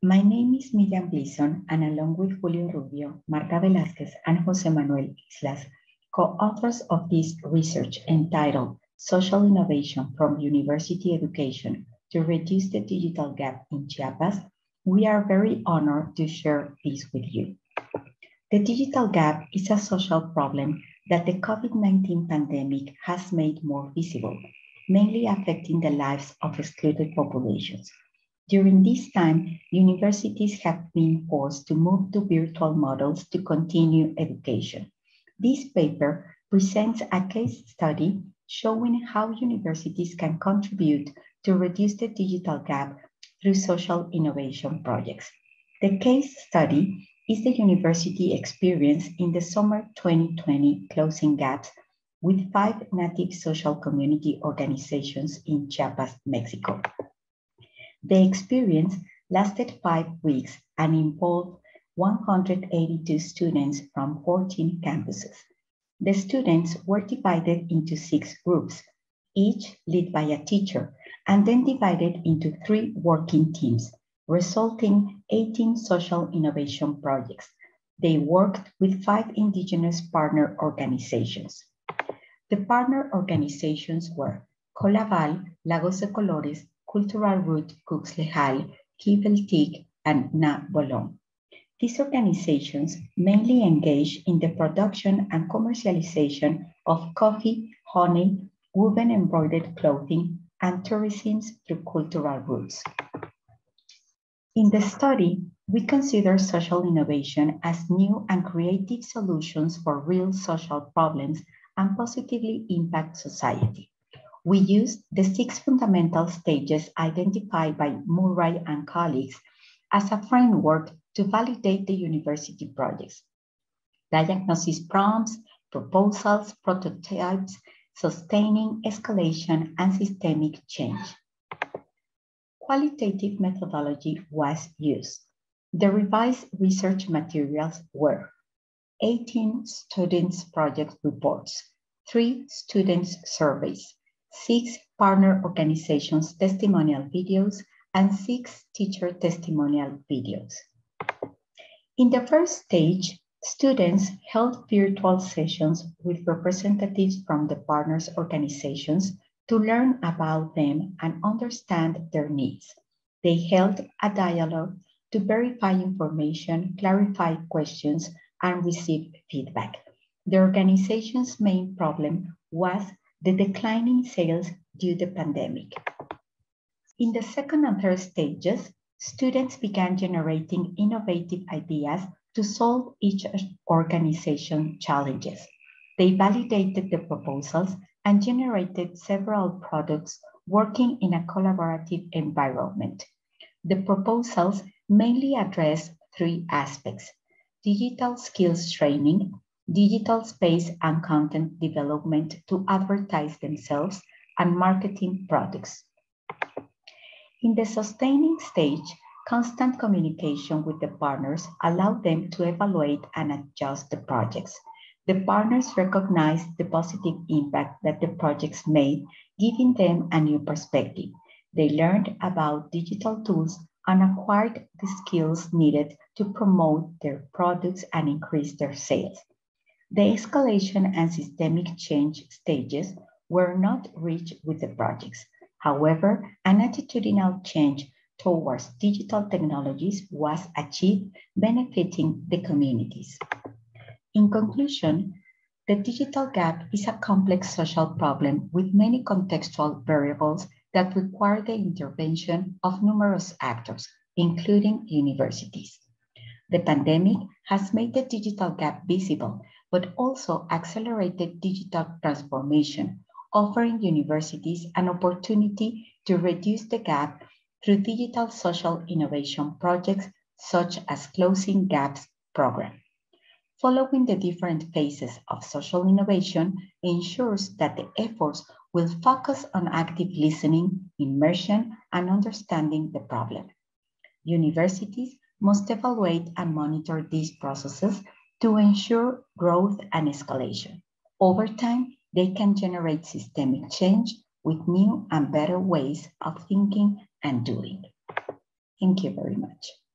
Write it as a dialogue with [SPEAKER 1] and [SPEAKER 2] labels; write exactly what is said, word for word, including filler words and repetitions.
[SPEAKER 1] My name is Miriam Gleason, and along with Julio Rubio, Marta Velázquez, and Jose Manuel Islas, co-authors of this research entitled Social Innovation from University Education to Reduce the Digital Gap in Chiapas, we are very honored to share this with you. The digital gap is a social problem that the COVID nineteen pandemic has made more visible, mainly affecting the lives of excluded populations. During this time, universities have been forced to move to virtual models to continue education. This paper presents a case study showing how universities can contribute to reduce the digital gap through social innovation projects. The case study is the university experience in the summer twenty twenty Closing Gaps with five native social community organizations in Chiapas, Mexico. The experience lasted five weeks and involved one hundred eighty-two students from fourteen campuses. The students were divided into six groups, each led by a teacher, and then divided into three working teams, resulting eighteen social innovation projects. They worked with five indigenous partner organizations. The partner organizations were Colaval, Lagos de Colores, Cultural Root Cuxlejal, Kiveltik, and Na Bolon. These organizations mainly engage in the production and commercialization of coffee, honey, woven embroidered clothing, and tourism through cultural routes. In the study, we consider social innovation as new and creative solutions for real social problems and positively impact society. We used the six fundamental stages identified by Murray and colleagues as a framework to validate the university projects: diagnosis prompts, proposals, prototypes, sustaining, escalation, and systemic change. Qualitative methodology was used. The revised research materials were eighteen students' project reports, three students' surveys, six partner organizations' testimonial videos, and six teacher testimonial videos. In the first stage, students held virtual sessions with representatives from the partners' organizations to learn about them and understand their needs. They held a dialogue to verify information, clarify questions, and receive feedback. The organization's main problem was the declining sales due to the pandemic. In the second and third stages, students began generating innovative ideas to solve each organization's challenges. They validated the proposals and generated several products working in a collaborative environment. The proposals mainly address three aspects: digital skills training, digital space and content development to advertise themselves, and marketing products. In the sustaining stage, constant communication with the partners allowed them to evaluate and adjust the projects. The partners recognized the positive impact that the projects made, giving them a new perspective. They learned about digital tools and acquired the skills needed to promote their products and increase their sales. The escalation and systemic change stages were not reached with the projects. However, an attitudinal change towards digital technologies was achieved, benefiting the communities. In conclusion, the digital gap is a complex social problem with many contextual variables that require the intervention of numerous actors, including universities. The pandemic has made the digital gap visible, but also accelerated digital transformation, offering universities an opportunity to reduce the gap through digital social innovation projects such as Closing Gaps program. Following the different phases of social innovation ensures that the efforts will focus on active listening, immersion, and understanding the problem. Universities must evaluate and monitor these processes to ensure growth and escalation. Over time, they can generate systemic change with new and better ways of thinking and doing. Thank you very much.